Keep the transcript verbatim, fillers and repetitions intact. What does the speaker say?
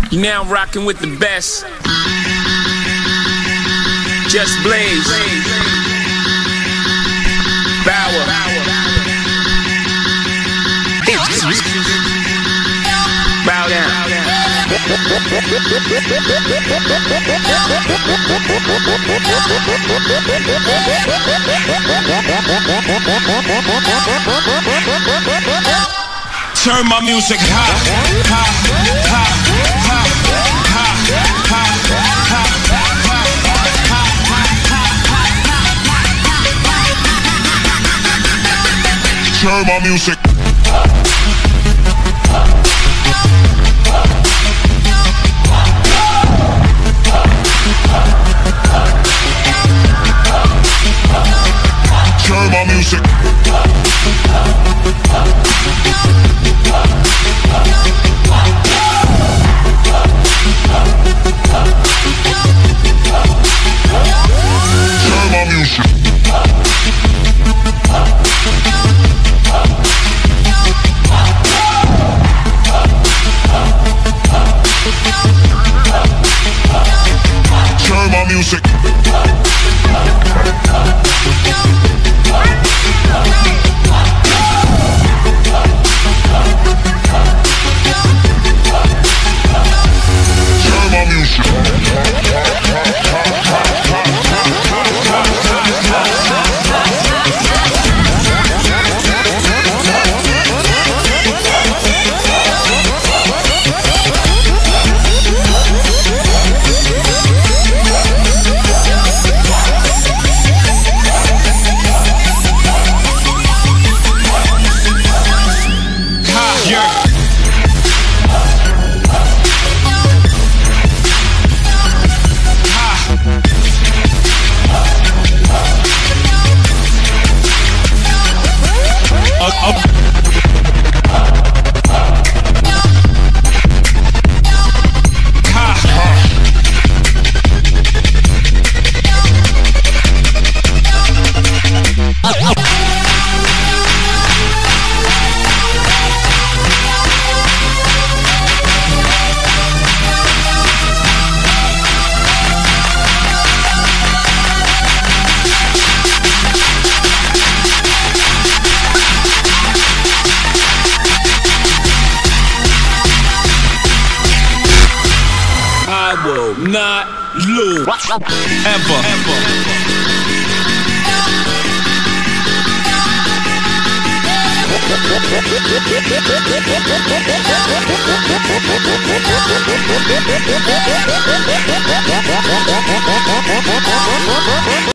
You now rocking with the best. Just Blaze. Bauer. Bow down. Turn my music high, high, high, high, high, high, high. Turn my music. Turn my music. Music. I will not lose ever. Ever.